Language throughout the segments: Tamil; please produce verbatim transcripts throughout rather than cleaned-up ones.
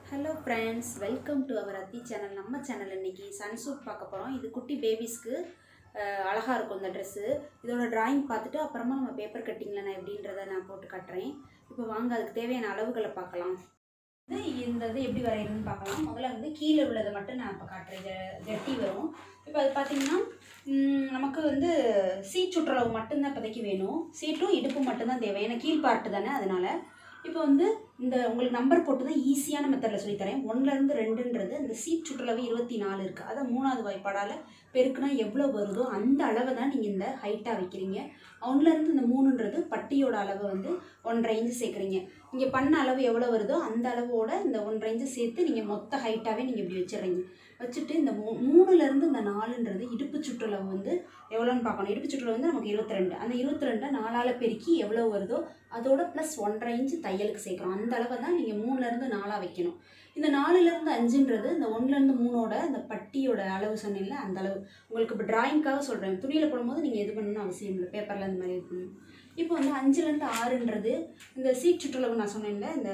Hello friends, welcome to our Ati channel. நம்ம சேனல் இன்னைக்கு sunsuit பார்க்க போறோம். இது குட்டி பேபிஸ்க்கு அழகா இருக்கும் இந்த Dress. இதோட டிராயிங் பார்த்துட்டு அப்புறமா நம்ம பேப்பர் கட்டிங்ல நான் எப்படின்றதை நான் போட்டு காட்றேன். இப்போ வாங்க அதுக்கு தேவையான அளவுகளை பார்க்கலாம். இந்த இது எப்படி வரையறதுன்னு பார்க்கலாம். முதல்ல வந்து கீழே உள்ளதை மட்டும் நான் இப்ப காட்றேன். ஜட்டி வரும். இப்போ அது பாத்தீங்கன்னா நமக்கு வந்து சீட் சுற்றளவு மட்டும் தான் இப்போதைக்கு வேணும். சீட்டும் இடுப்பு மட்டும் தான் தேவை. ஏன்னா கீழ் பார்ட் தானே அதனால இப்போ வந்து இந்த உங்களுக்கு நம்பர் போட்டு தான் ஈஸியான மெத்தடில் சொல்லித்தரேன். ஒன்றுலேருந்து ரெண்டுன்றது இந்த சீட் சுற்றளவு இருபத்தி நாலு இருக்குது. அதை மூணாவது வாய்ப்பாடால் பெருக்குனா எவ்வளோ வருதோ அந்த அளவை தான் நீங்கள் இந்த ஹைட்டாக வைக்கிறீங்க. ஒன்றுலேருந்து இந்த மூணுன்றது பட்டியோட அளவை வந்து ஒன்றரை இன்ச்சு சேர்க்குறீங்க. இங்கே பண்ண அளவு எவ்வளோ வருதோ அந்த அளவோட இந்த ஒன்றரை இன்ச்சு சேர்த்து நீங்கள் மொத்த ஹைட்டாகவே நீங்கள் இப்படி வச்சிடுறீங்க. வச்சுட்டு இந்த மூ மூணுலேருந்து இந்த நாலுன்றது இடுப்பு சுற்றளவு வந்து எவ்வளோன்னு பார்க்கணும். இடுப்பு சுற்றளவு வந்து நமக்கு இருபத்தி ரெண்டு. அந்த இருபத்தி ரெண்டை நாலால் பெருக்கி எவ்வளோ வருதோ அதோட ப்ளஸ் ஒன்றரை இன்ச்சு தையலுக்கு சேர்க்குறோம். அந்த அளவை தான் நீங்கள் மூணுலேருந்து நாலாக வைக்கணும். இந்த நாலுலேருந்து அஞ்சுன்றது இந்த ஒன்றுலேருந்து மூணோட இந்த பட்டியோட அளவு சொன்னீங்கள அந்த அளவு. உங்களுக்கு இப்போ டிராயிங்காக சொல்கிறேன். துணியில் போடும்போது நீங்கள் இது பண்ணணும்னு அவசியம் இல்லை. பேப்பரில் இந்த மாதிரி இருக்கணும். இப்போ வந்து அஞ்சுலேருந்து ஆறுன்றது இந்த சீட் சுற்றளவு நான் சொன்னேன்ல இந்த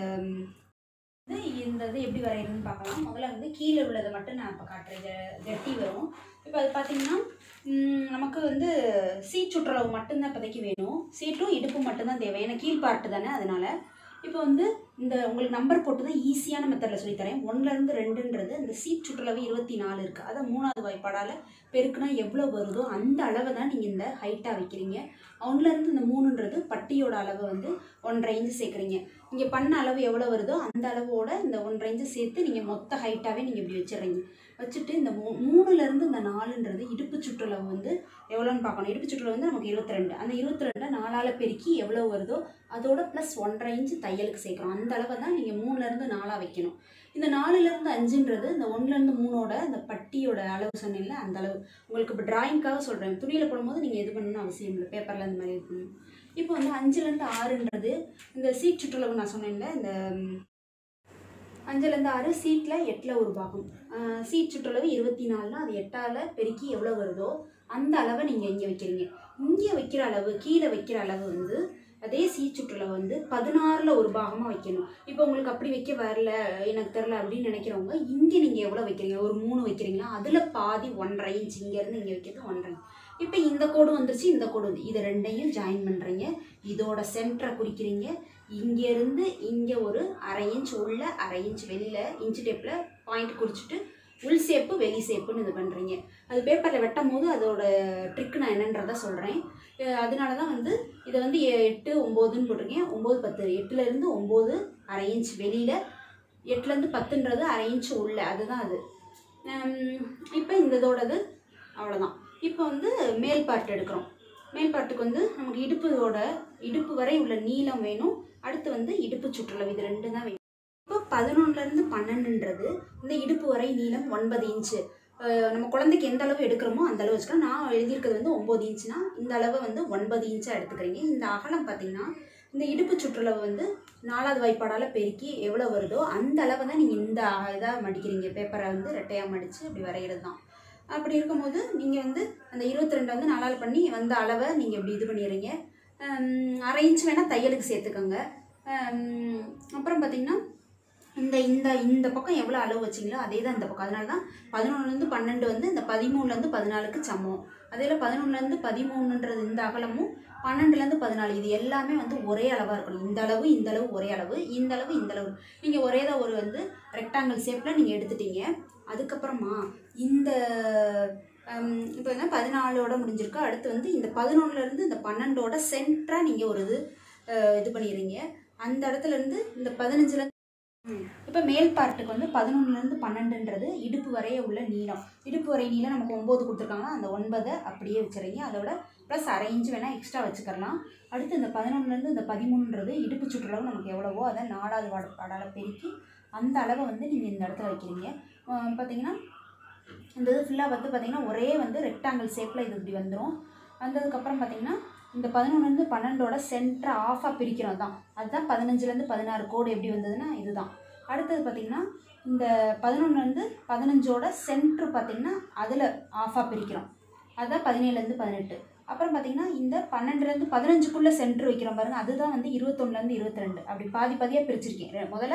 இந்த இது எப்படி வரையறதுன்னு பார்க்கலாம். முதல்ல வந்து கீழே உள்ளதை மட்டும் நான் இப்போ காட்டுறேன். ஜட்டி வரும். இப்போ அது பார்த்தீங்கன்னா நமக்கு வந்து சீட் சுற்றளவு மட்டும்தான் இப்போதைக்கு வேணும். சீட்டும் இடுப்பு மட்டும்தான் தேவை. ஏன்னா கீழ் பார்ட்டு தானே அதனால இப்போ வந்து இந்த உங்களுக்கு நம்பர் போட்டு தான் ஈஸியான மெத்தடில் சொல்லித்தரேன். ஒன்றுலேருந்து ரெண்டுன்றது இந்த சீட் சுற்றளவு இருபத்தி நாலு இருக்குது. அதை மூணாவது வாய்ப்பாடால் பெருக்குனா எவ்வளோ வருதோ அந்த அளவை தான் நீங்கள் இந்த ஹைட்டாக வைக்கிறீங்க. ஒன்றுலேருந்து இந்த மூணுன்றது பட்டியோட அளவை வந்து ஒன்றரை இன்ச்சு சேர்க்குறீங்க. இங்கே பண்ண அளவு எவ்வளோ வருதோ அந்த அளவோட இந்த ஒன்றரை இன்ச்சு சேர்த்து நீங்கள் மொத்த ஹைட்டாகவே நீங்கள் இப்படி வச்சிடுறீங்க. வச்சுட்டு இந்த மூ மூணுலேருந்து இந்த நாலுன்றது இடுப்பு சுற்றளவு வந்து எவ்வளோன்னு பார்க்கணும். இடுப்பு சுற்றளவு வந்து நமக்கு இருபத்தி ரெண்டு. அந்த இருபத்தி ரெண்டை நாலால் பெருக்கி எவ்வளோ வருதோ அதோட ப்ளஸ் ஒன்றரை இன்ச்சு தையலுக்கு சேர்க்குறோம். அந்த அளவை தான் நீங்கள் மூணுலேருந்து நாலாக வைக்கணும். இந்த நாலுலேருந்து அஞ்சுன்றது இந்த ஒன்றுலேருந்து மூணோட இந்த பட்டியோட அளவு சொன்னீங்கள அந்த அளவு. உங்களுக்கு இப்போ டிராயிங்காக சொல்கிறேன். துணியில் போடும்போது நீங்கள் இது பண்ணணும்னு அவசியம் இல்லை. பேப்பரில் இந்த மாதிரி இருக்கணும். இப்போ வந்து அஞ்சுலேருந்து ஆறுன்றது இந்த சீட் சுற்றளவு நான் சொன்னேன்ல இந்த அஞ்சுலேருந்து ஆறு சீட்டில் எட்டில் ஒரு பாகம். சீட் சுற்றளவு இருபத்தி நாலுனா அது எட்டால் பெருக்கி எவ்வளோ வருதோ அந்த அளவை நீங்கள் இங்கே வைக்கிறீங்க. இங்கே வைக்கிற அளவு கீழே வைக்கிற அளவு வந்து அதே சீட் சுற்றளவு வந்து பதினாறில் ஒரு பாகமாக வைக்கணும். இப்போ உங்களுக்கு அப்படி வைக்க வரல எனக்கு தெரில அப்படின்னு நினைக்கிறவங்க இங்கே நீங்கள் எவ்வளோ வைக்கிறீங்க, ஒரு மூணு வைக்கிறீங்களா அதில் பாதி ஒன்றரை இன்ச் இங்கேருந்து இங்கே வைக்கிறது ஒன்றரை. இப்போ இந்த கோடு வந்துருச்சு, இந்த கோடு வந்து இதை ரெண்டையும் ஜாயின் பண்ணுறீங்க. இதோட சென்டரை குறிக்கிறீங்க. இங்கேருந்து இங்கே ஒரு அரை இன்ச் உள்ள அரை இன்ச் வெளியில் இன்ச்சு டேப்பில் பாயிண்ட் குறிச்சிட்டு உள் சேப்பு வெளி சேப்புன்னு இது பண்ணுறீங்க. அது பேப்பரில் வெட்டும் போது அதோட ட்ரிக் நான் என்னன்றதை சொல்கிறேன். அதனால தான் வந்து இதை வந்து எட்டு ஒம்போதுன்னு போட்டிருக்கேன். ஒம்பது பத்து எட்டுலேருந்து ஒம்பது அரை இன்ச் வெளியில், எட்டுலேருந்து பத்துன்றது அரை இன்ச்சு உள்ள அதுதான் அது. இப்போ இந்த இதோடது அவ்வளோதான். இப்போ வந்து மேல் பார்ட் எடுக்கிறோம். மேல் பார்ட்டுக்கு வந்து நமக்கு இடுப்போட இடுப்பு வரை உள்ள நீளம் வேணும். அடுத்து வந்து இடுப்பு சுற்றளவு இது ரெண்டு தான் வேணும். இப்போ பதினொன்றுலேருந்து பன்னெண்டுன்றது இந்த இடுப்பு வரை நீளம் ஒன்பது இன்ச்சு. நம்ம குழந்தைக்கு எந்த அளவு எடுக்கிறோமோ அந்த அளவு வச்சுக்கலாம். நான் எழுதியிருக்கிறது வந்து ஒம்பது இன்ச்சுனா இந்த அளவை வந்து ஒன்பது இன்ச்சாக எடுத்துக்கிறீங்க. இந்த அகலம் பார்த்திங்கன்னா இந்த இடுப்பு சுற்றளவு வந்து நாலாவது வாய்ப்பாடால் பெருக்கி எவ்வளோ வருதோ அந்த அளவை தான் நீங்கள் இந்த இதாக மடிக்கிறீங்க. பேப்பரை வந்து ரெட்டையாக மடித்து அப்படி வரைகிறது தான். அப்படி இருக்கும்போது நீங்கள் வந்து அந்த இருபத்தி ரெண்டு வந்து நாலால் பண்ணி வந்த அளவை நீங்கள் இப்படி இது பண்ணிடுறீங்க. அரை இன்ச் வேணால் தையலுக்கு சேர்த்துக்கோங்க. அப்புறம் பார்த்திங்கன்னா இந்த இந்த இந்த பக்கம் எவ்வளோ அளவு வச்சிங்களோ அதே தான் இந்த பக்கம். அதனால தான் பதினொன்றுலேருந்து பன்னெண்டு வந்து இந்த பதிமூணுலேருந்து பதினாலுக்கு சமம். அதில் பதினொன்றுலேருந்து பதிமூணுன்றது இந்த அகலமும் பன்னெண்டுலேருந்து பதினாலு இது எல்லாமே வந்து ஒரே அளவாக இருக்கணும். இந்த அளவு இந்த அளவு ஒரே அளவு, இந்த அளவு இந்த அளவு. நீங்கள் ஒரே தான் ஒரு வந்து ரெக்டாங்கிள் ஷேப்பில் நீங்கள் எடுத்துட்டீங்க. அதுக்கப்புறமா இந்த இப்போ என்ன பதினாலோட முடிஞ்சிருக்கு. அடுத்து வந்து இந்த பதினொன்றுலேருந்து இந்த பன்னெண்டோட சென்டராக நீங்கள் ஒரு இது இது பண்ணிடுறீங்க. அந்த இடத்துலேருந்து இந்த பதினஞ்சுலேருந்து இப்போ மேல் பார்ட்டுக்கு வந்து பதினொன்றுலேருந்து பன்னெண்டுன்றது இடுப்பு வரைய உள்ள நீளம். இடுப்பு வரை நீளம் நமக்கு ஒம்பது கொடுத்துருக்காங்கன்னா அந்த ஒன்பதை அப்படியே வச்சுறீங்க. அதோட ப்ளஸ் அரை இன்ச்சு வேணால் எக்ஸ்ட்ரா வச்சுக்கலாம். அடுத்து இந்த பதினொன்றுலேருந்து இந்த பதிமூணுன்றது இடுப்பு சுற்றளவு நமக்கு எவ்வளவோ அதை நாலாவது வாட வாடால் பெருக்கி அந்த அளவை வந்து நீங்கள் இந்த இடத்துல வைக்கிறீங்க. பார்த்திங்கன்னா இந்த இது ஃபுல்லாக வந்து பார்த்திங்கன்னா ஒரே வந்து ரெக்டாங்கிள் ஷேப்பில் இது இப்படி வந்துடும். வந்ததுக்கப்புறம் பார்த்திங்கன்னா இந்த பதினொன்றுலேருந்து பன்னெண்டோட சென்டரை ஆஃபாக பிரிக்கிறோம் தான். அதுதான் பதினஞ்சுலேருந்து பதினாறு கோடு எப்படி வந்ததுன்னா இதுதான். அடுத்தது பார்த்திங்கன்னா இந்த பதினொன்றுலேருந்து பதினஞ்சோட சென்ட்ரு பார்த்திங்கன்னா அதில் ஆஃபாக பிரிக்கிறோம். அதுதான் பதினேழுலேருந்து பதினெட்டு. அப்புறம் பார்த்திங்கன்னா இந்த பன்னெண்டுலேருந்து பதினஞ்சுக்குள்ளே சென்ட்ரு வைக்கிறோம் பாருங்கள், அதுதான் வந்து இருபத்தொன்னுலேருந்து இருபத்தி ரெண்டு. அப்படி பாதி பாதியாக பிரிச்சிருக்கேன். முதல்ல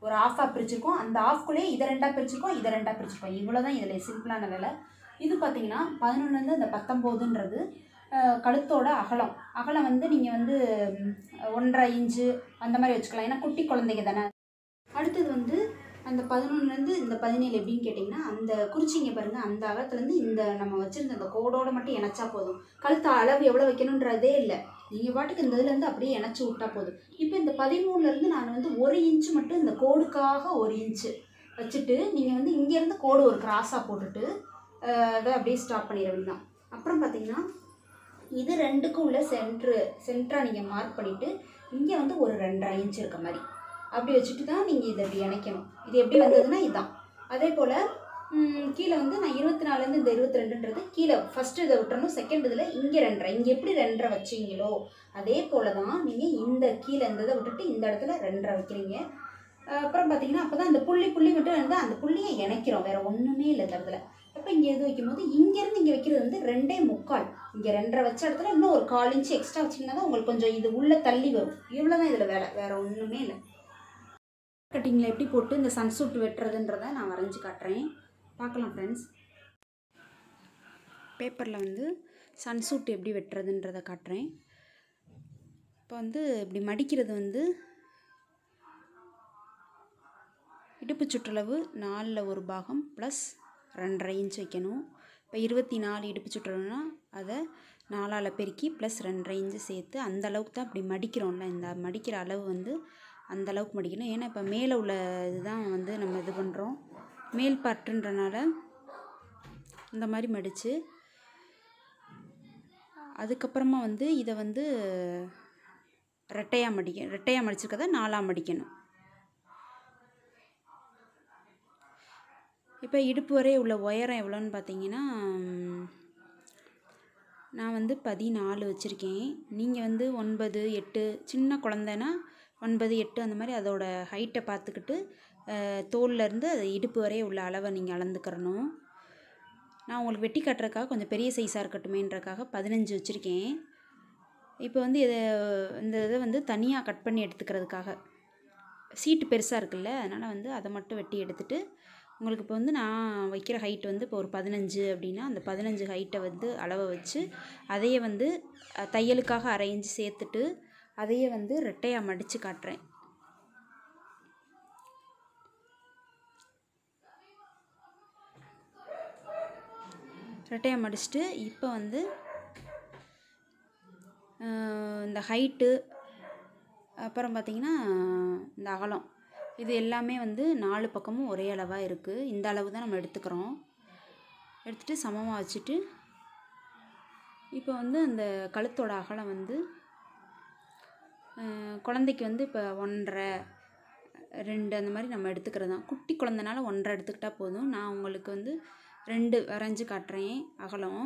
ஒரு ஆஃபாக பிரிச்சிருக்கோம். அந்த ஆஃப்குள்ளேயே இதை ரெண்டாக பிரிச்சிருக்கோம், இதை ரெண்டாக பிரிச்சிருக்கோம். இவ்வளோ தான் இதில் சிம்பிளான வேலை. இது பார்த்தீங்கன்னா பதினொன்றுலேருந்து இந்த பத்தொம்போதுன்றது கழுத்தோட அகலம். அகலம் வந்து நீங்கள் வந்து ஒன்றரை இன்ச்சு அந்த மாதிரி வச்சுக்கலாம், ஏன்னா குட்டி குழந்தைங்க தானே. அடுத்தது வந்து அந்த பதினொன்றுலேருந்து இந்த பதினேழு எப்படின்னு கேட்டிங்கன்னா, அந்த குறிச்சிங்க பாருங்கள், அந்த அகலத்துலேருந்து இந்த நம்ம வச்சுருந்த அந்த கோடோடு மட்டும் இணைச்சா போதும். கழுத்து அளவு எவ்வளோ வைக்கணுன்றதே இல்லை, நீங்கள் பாட்டுக்கு இந்த இதுலேருந்து அப்படியே இணைச்சி விட்டா போதும். இப்போ இந்த பதிமூணுலேருந்து நான் வந்து ஒரு இன்ச்சு மட்டும் இந்த கோடுக்காக ஒரு இன்ச்சு வச்சுட்டு நீங்கள் வந்து இங்கேருந்து கோடு ஒரு கிராஸாக போட்டுட்டு அதை அப்படியே ஸ்டாப் பண்ணிட வேண்டியதான். அப்புறம் பார்த்தீங்கன்னா இது ரெண்டுக்கும் உள்ள சென்ட்ரு சென்டராக நீங்கள் மார்க் பண்ணிவிட்டு இங்கே வந்து ஒரு ரெண்டரை இன்ச் இருக்க மாதிரி அப்படி வச்சுட்டு தான் நீங்கள் இதை இப்படி இணைக்கணும். இது எப்படி வந்ததுன்னா இதுதான். அதே போல் கீழே வந்து நான் இருபத்தி நாலுலேருந்து இந்த இருபத்தி ரெண்டுன்றது கீழே ஃபஸ்ட்டு இதை விட்டுறணும், செகண்ட் இதில் இங்கே ரெண்டரை, இங்கே எப்படி ரெண்டரை வச்சிங்களோ அதே போல் தான் நீங்கள் இந்த கீழே இந்த இதை விட்டுட்டு இந்த இடத்துல ரெண்டரை வைக்கிறீங்க. அப்புறம் பார்த்தீங்கன்னா அப்போ தான் இந்த புள்ளி புள்ளி விட்டு இருந்தால் அந்த புள்ளியை இணைக்கிறோம், வேறு ஒன்றுமே இல்லை இந்த இடத்துல. அப்போ இங்கே எது வைக்கும்போது இங்கேருந்து இங்கே வைக்கிறது வந்து ரெண்டே முக்கால், இங்கே ரெண்டரை வச்ச இடத்துல இன்னும் ஒரு கால் இன்ச்சு எக்ஸ்ட்ரா வச்சிங்கன்னா தான் உங்களுக்கு கொஞ்சம் இது உள்ளே தள்ளி வரும். இவ்வளோ தான் இதில் வேலை, வேறு ஒன்றுமே இல்லை. கட்டிங்கில் எப்படி போட்டு இந்த சன்சூட் வெட்டுறதுன்றதை நான் வரைஞ்சி காட்டுறேன், பார்க்கலாம் ஃப்ரெண்ட்ஸ். பேப்பரில் வந்து சன்சூட் எப்படி வெட்டுறதுன்றதை காட்டுறேன். இப்போ வந்து இப்படி மடிக்கிறது வந்து இடுப்பு சுற்றளவு நாலில் ஒரு பாகம் ப்ளஸ் ரெண்டரை இன்ச் வைக்கணும். இப்போ இருபத்தி நாலு இடுப்பு சுற்றளவுனா அதை நாலால் பெருக்கி ப்ளஸ் ரெண்டரை இன்ச்சு சேர்த்து அந்த அளவுக்கு தான் இப்படி மடிக்கிறோம்ல, இந்த மடிக்கிற அளவு வந்து அந்த அளவுக்கு மடிக்கணும். ஏன்னா இப்போ மேலே உள்ள இதுதான் வந்து நம்ம இது பண்ணுறோம், மேல் பார்ட்டுன்றனால இந்த மாதிரி மடித்து அதுக்கப்புறமா வந்து இதை வந்து ரெட்டையாக மடிக்க ரெட்டையாக மடிச்சிருக்கதை நாலாக மடிக்கணும். இப்போ இடுப்பு வரை உள்ள உயரம் எவ்வளோன்னு பார்த்தீங்கன்னா நான் வந்து பதினாலு வச்சுருக்கேன். நீங்கள் வந்து ஒன்பது எட்டு, சின்ன குழந்தைன்னா ஒன்பது எட்டு அந்த மாதிரி அதோட ஹைட்டை பார்த்துக்கிட்டு தோல்லேருந்து அது இடுப்பு வரை உள்ள அளவை நீங்கள் அளந்துக்கிறணும். நான் உங்களுக்கு வெட்டி காட்டுறதுக்காக கொஞ்சம் பெரிய சைஸாக இருக்கட்டுமேன்றக்காக பதினஞ்சு வச்சுருக்கேன். இப்போ வந்து இதை இந்த இதை வந்து தனியாக கட் பண்ணி எடுத்துக்கிறதுக்காக சீட்டு பெருசாக இருக்குல்ல, அதனால் வந்து அதை மட்டும் வெட்டி எடுத்துகிட்டு உங்களுக்கு இப்போ வந்து நான் வைக்கிற ஹைட் வந்து இப்போ ஒரு பதினஞ்சு அப்படின்னா அந்த பதினஞ்சு ஹைட்டை வந்து அளவை வச்சு அதையே வந்து தையலுக்காக அரை இன்ச்சு சேர்த்துட்டு அதையே வந்து ரெட்டையாக மடித்து காட்டுறேன். ரெட்டையாக மடிச்சுட்டு இப்போ வந்து இந்த ஹைட்டு அப்புறம் பார்த்திங்கன்னா இந்த அகலம் இது எல்லாமே வந்து நாலு பக்கமும் ஒரே அளவாக இருக்குது. இந்த அளவு தான் நம்ம எடுத்துக்கிறோம். எடுத்துகிட்டு சமமாக வச்சுட்டு இப்போ வந்து அந்த கழுத்தோட அகலம் வந்து குழந்தைக்கு வந்து இப்போ ஒன்றரை ரெண்டு அந்த மாதிரி நம்ம எடுத்துக்கிறது தான். குட்டி குழந்தைனால ஒன்றரை எடுத்துக்கிட்டால் போதும். நான் உங்களுக்கு வந்து ரெண்டு வரைஞ்சி காட்டுறேன் அகலம்.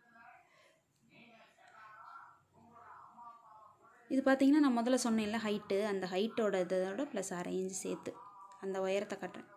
இது பார்த்திங்கன்னா நான் முதல்ல சொன்னேன்ல ஹைட்டு, அந்த ஹைட்டோட இதோட ப்ளஸ் அரை இன்ச்சு சேர்த்து அந்த உயரத்தை காட்டுறேன்.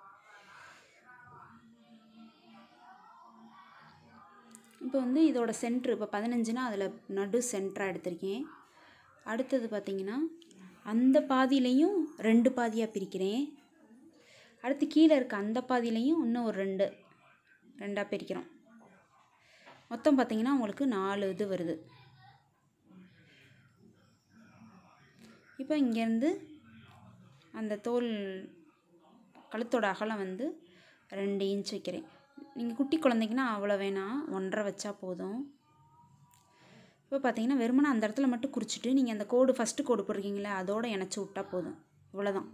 இப்போ வந்து இதோட சென்ட்ரு இப்போ பதினஞ்சுனா அதில் நடு சென்டராக எடுத்திருக்கேன். அடுத்தது பார்த்திங்கன்னா அந்த பாதியிலையும் ரெண்டு பாதியாக பிரிக்கிறேன். அடுத்து கீழே இருக்க அந்த பாதியிலையும் இன்னும் ஒரு ரெண்டு ரெண்டாக பிரிக்கிறோம். மொத்தம் பார்த்திங்கன்னா உங்களுக்கு நாலு இது வருது. இப்போ இங்கேருந்து அந்த தோல் கழுத்தோட அகலம் வந்து ரெண்டு இன்ச் வைக்கிறேன். நீங்கள் குட்டி குழந்தைங்கன்னா அவ்வளோ வேணாம், ஒன்றரை வச்சா போதும். இப்போ பார்த்தீங்கன்னா வெறுமனே அந்த இடத்துல மட்டும் குறிச்சிட்டு நீங்கள் அந்த கோடு ஃபஸ்ட்டு கோடு போடுறீங்களா அதோடு இணைச்சி விட்டால் போதும், இவ்வளோதான்.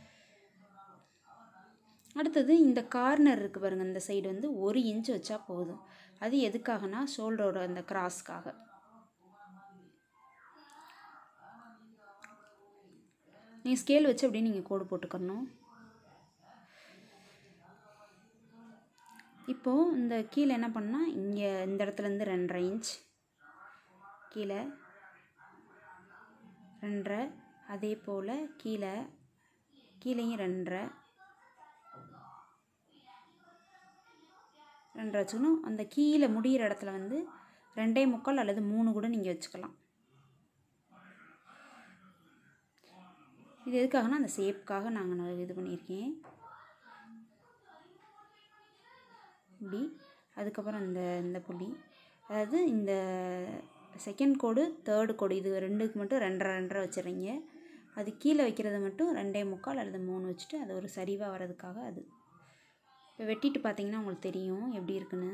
அடுத்தது இந்த கார்னர் இருக்குது பாருங்கள், இந்த சைடு வந்து ஒரு இன்ச் வச்சா போதும். அது எதுக்காகனா ஷோல்டரோட அந்த கிராஸ்க்காக. நீங்கள் ஸ்கேல் வச்சு அப்படியே நீங்கள் கோடு போட்டுக்கணும். இப்போது இந்த கீழே என்ன பண்ணால் இங்கே இந்த இடத்துலேருந்து ரெண்டரை இன்ச் கீழே ரெண்டரை, அதே போல் கீழே கீழேயும் ரெண்டரை ரெண்டரை வச்சுக்கணும். அந்த கீழே முடிகிற இடத்துல வந்து ரெண்டே முக்கால் அல்லது மூணு கூட நீங்கள் வச்சுக்கலாம். இது எதுக்காகனா அந்த ஷேப்புக்காக நாங்கள் இது பண்ணியிருக்கேன் இப்படி. அதுக்கப்புறம் இந்த இந்த புள்ளி, அதாவது இந்த செகண்ட் கோடு தேர்டு கோடு இது ரெண்டுக்கு மட்டும் ரெண்டரை ரெண்டரை வச்சிடுறீங்க. அது கீழே வைக்கிறது மட்டும் ரெண்டே முக்கால் அல்லது மூணு வச்சுட்டு அது ஒரு சரிவாக வர்றதுக்காக அது. இப்போ வெட்டிட்டு பார்த்தீங்கன்னா உங்களுக்கு தெரியும் எப்படி இருக்குன்னு.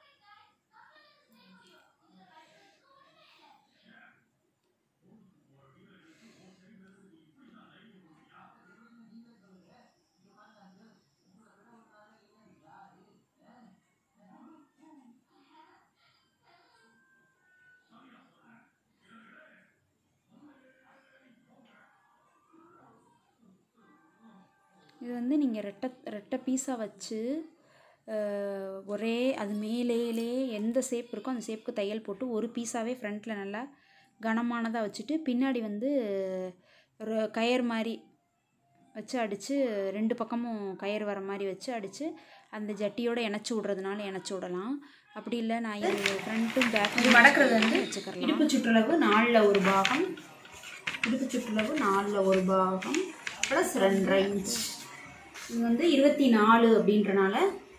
இது வந்து நீங்கள் ரெட்டை ரெட்டை பீஸாக வச்சு ஒரே அது மேலேலே எந்த ஷேப் இருக்கோ அந்த ஷேப்புக்கு தையல் போட்டு ஒரு பீஸாகவே ஃப்ரண்ட்டில் நல்லா கனமானதாக வச்சுட்டு பின்னாடி வந்து ஒரு கயர் மாதிரி வச்சு அடித்து ரெண்டு பக்கமும் கயர் வர மாதிரி வச்சு அடித்து அந்த ஜட்டியோடு இணைச்சி விட்றதுனால இணைச்சி விடலாம். அப்படி இல்லை நான் இது ஃப்ரண்ட்டும் பேக்கும் மடக்கிறது வந்து வச்சுக்கிறேன். இடுப்பு சுற்றளவு நாலில் ஒரு பாகம், இடுப்பு சுற்றளவு நாலில் ஒரு பாகம் ப்ளஸ் ரெண்டரை இன்ச். இது வந்து இருபத்தி நாலு அப்படின்றனால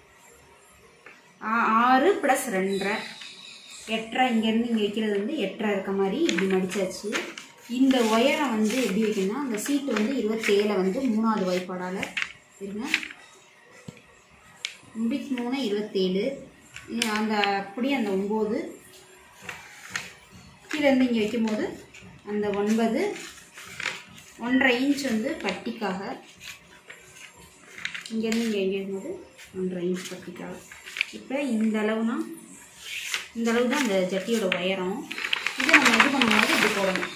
ஆறு ப்ளஸ் ரெண்டரை எட்டரை, இங்கேருந்து இங்கே வைக்கிறது வந்து எட்டரை இருக்க மாதிரி இப்படி மடித்தாச்சு. இந்த ஒயரை வந்து எப்படி வைக்கணும்னா அந்த சீட்டு வந்து இருபத்தேழை வந்து மூணாவது வாய்ப்பாடால் இருங்க, முப்பத்தி மூணு இருபத்தேழு அந்த அப்படியே அந்த ஒம்பது கீழேருந்து இங்கே வைக்கும்போது அந்த ஒன்பது ஒன்றரை இன்ச் வந்து பட்டிக்காக, இங்கேருந்து இங்கே எங்கே இருக்கும்போது ஒன்றரை இன்ச் பட்டிக்காக. இப்போ இந்த அளவுனா இந்த அளவு தான் அந்த ஜட்டியோட உயரம். இதை நம்ம இது பண்ணும்போது இப்படி போடணும்.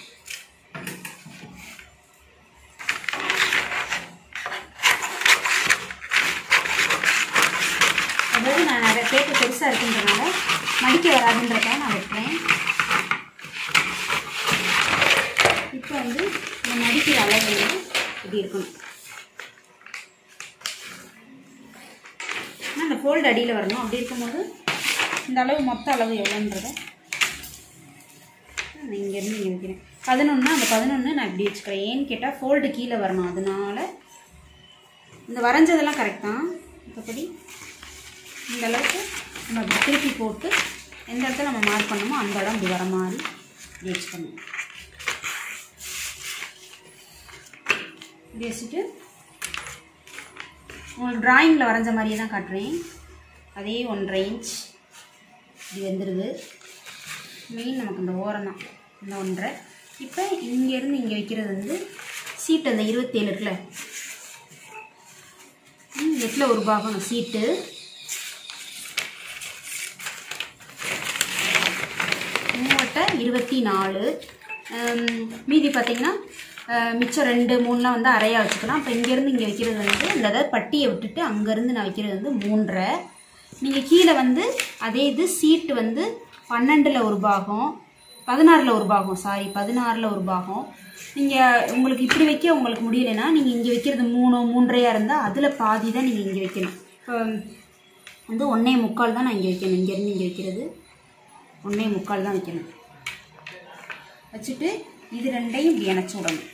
அதாவது நான் நிறைய பேப்பர் பெருசாக இருக்குன்றதுனால மடிக்க வராதுன்றதுக்காக நான் வைக்கிறேன். இப்போ வந்து இந்த மடிக்கிற அளவு வந்து இப்படி இருக்கணும். ஆனால் அந்த ஃபோல்டு அடியில் வரணும். அப்படி இருக்கும்போது இந்த அளவு மொத்த அளவு எவ்வளோன்றதை நான் இங்கேருந்து இங்கே வைக்கிறேன். பதினொன்று அந்த பதினொன்று நான் இப்படி வச்சுக்கிறேன். ஏன்னு கேட்டால் ஃபோல்டு கீழே வரணும். அதனால இந்த வரைஞ்சதெல்லாம் கரெக்ட் தான். மற்றபடி இந்த அளவுக்கு நம்ம அப்படி திருப்பி போட்டு எந்த இடத்துல நம்ம மார்க் பண்ணணுமோ அந்த இடம் இப்படி வர மாதிரி இப்படி வச்சுக்கணும். இப்படி வச்சுட்டு உங்களுக்கு ட்ராயிங்கில் வரைஞ்ச மாதிரியே தான் காட்டுறேன். அதே ஒன்றரை இன்ச் இப்படி வந்துடுது. மெயின் நமக்கு இந்த ஓரம் தான் இந்த ஒன்றரை. இப்போ இங்கேருந்து இங்கே வைக்கிறது வந்து சீட்டு அந்த இருபத்தேழு இருக்குல்ல, எட்டில் ஒரு பாகம் சீட்டு, மூவட்டை இருபத்தி நாலு, மீதி பார்த்திங்கன்னா மிச்சம் ரெண்டு மூணுலாம் வந்து அரையாக வச்சுக்கலாம். இப்போ இங்கேருந்து இங்கே வைக்கிறது வந்து இந்த அதாவது பட்டியை விட்டுட்டு அங்கேருந்து நான் வைக்கிறது வந்து மூன்றரை. நீங்கள் கீழே வந்து அதே இது சீட்டு வந்து பன்னெண்டில் ஒரு பாகம், பதினாறில் ஒரு பாகம், சாரி பதினாறில் ஒரு பாகம். நீங்கள் உங்களுக்கு இப்படி வைக்க உங்களுக்கு முடியலைன்னா நீங்கள் இங்கே வைக்கிறது மூணு மூன்றையாக இருந்தால் அதில் பாதி தான் நீங்கள் இங்கே வைக்கணும். இப்போ வந்து ஒன்றே முக்கால் தான் நான் இங்கே வைக்கணும். இங்கேருந்து இங்கே வைக்கிறது ஒன்றே முக்கால் தான் வைக்கணும். வச்சுட்டு இது ரெண்டையும் இப்படி இணைச்சி விடணும்.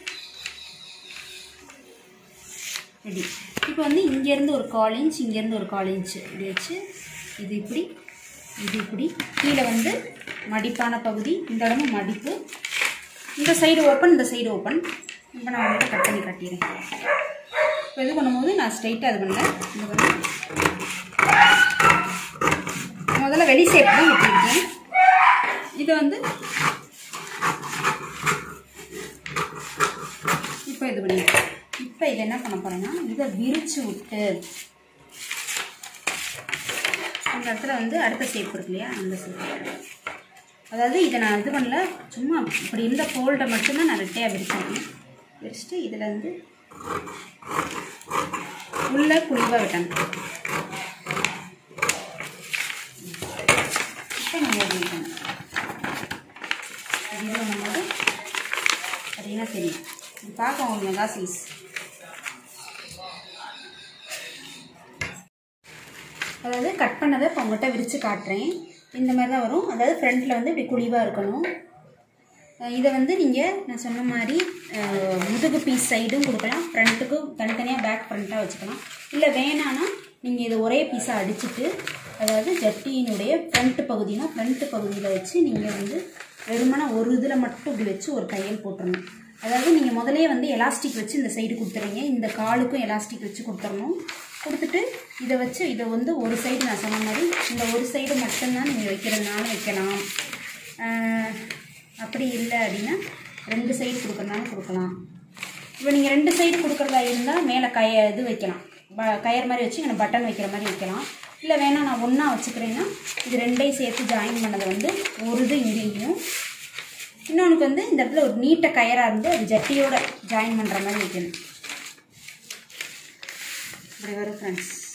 ரெடி. இப்போ வந்து இங்கேருந்து ஒரு கால் இன்ச், இங்கேருந்து ஒரு கால் இன்ச்சு இப்படி வச்சு இது இப்படி இது இப்படி கீழே வந்து மடிப்பான பகுதி, இந்த இடமும் மடிப்பு, இந்த சைடு ஓப்பன் இந்த சைடு ஓப்பன். இப்போ நான் உங்கள்கிட்ட கட் பண்ணி கட்டிடுறேன். இப்போ இது பண்ணும்போது நான் ஸ்ட்ரைட்டாக இது பண்ணேன். இது பண்ண முதல்ல வெளி ஷேப் தான் வெட்டியிருக்கேன். இதை வந்து இப்போ இது பண்ணிடுறேன். இப்போ இதை என்ன பண்ண போகிறேன்னா இதை விரித்து விட்டு அந்த இடத்துல வந்து அடுத்த ஷேப் இருக்கு இல்லையா, அந்த ஷேப். அதாவது இதை நான் இது பண்ணல, சும்மா இப்படி இந்த ஃபோல்டை மட்டும்தான் நான் ரெட்டையாக விரிச்சிருக்கேன். விரிச்சிட்டு இதில் வந்து உள்ள குழிவாக விட்டேன். இப்போ நீங்கள் எப்படி விட்டேன் இது பண்ணும்போது அப்படின்னா தெரியும். இது பார்க்க உங்களுக்கு மெகா சைஸ். அதாவது கட் பண்ணதை இப்போ உங்கள்கிட்ட விரித்து காட்டுறேன். இந்த மாதிரி தான் வரும். அதாவது ஃப்ரண்ட்டில் வந்து இப்படி குழிவாக இருக்கணும். இதை வந்து நீங்கள் நான் சொன்ன மாதிரி முதுகு பீஸ் சைடும் கொடுக்கலாம், ஃப்ரண்ட்டுக்கும் தனித்தனியாக பேக் ஃப்ரண்ட்டாக வச்சுக்கலாம். இல்லை வேணான்னா நீங்கள் இதை ஒரே பீஸாக அடிச்சுட்டு, அதாவது ஜட்டியினுடைய ஃப்ரண்ட்டு பகுதினா ஃப்ரண்ட்டு பகுதியில் வச்சு நீங்கள் வந்து வெறுமனா ஒரு இதில் மட்டும் இப்படி வச்சு ஒரு தையல் போட்டுடணும். அதாவது நீங்கள் முதலே வந்து எலாஸ்டிக் வச்சு இந்த சைடு கொடுத்துறீங்க, இந்த காலுக்கும் எலாஸ்டிக் வச்சு கொடுத்துடணும். கொடுத்துட்டு இதை வச்சு இதை வந்து ஒரு சைடு நான் சொன்ன மாதிரி இந்த ஒரு சைடு மட்டும்தான் நீங்கள் வைக்கிறதுனால வைக்கலாம். அப்படி இல்லை அப்படின்னா ரெண்டு சைடு கொடுக்குறதுனாலும் கொடுக்கலாம். இப்போ நீங்கள் ரெண்டு சைடு கொடுக்குறதா இருந்தால் மேலே கய இது வைக்கலாம், ப கயர் மாதிரி வச்சு இங்கே பட்டன் வைக்கிற மாதிரி வைக்கலாம். இல்லை வேணால் நான் ஒன்றா வச்சுக்கிறேன்னா இது ரெண்டையும் சேர்த்து ஜாயின் பண்ணதை வந்து ஒரு இது இங்கேயும் இன்னொன்றுக்கு வந்து இந்த இடத்துல ஒரு நீட்ட கயராக இருந்து அது ஜட்டியோட ஜாயின் பண்ணுற மாதிரி வைக்கணும். இப்படி வரும் ஃப்ரெண்ட்ஸ்.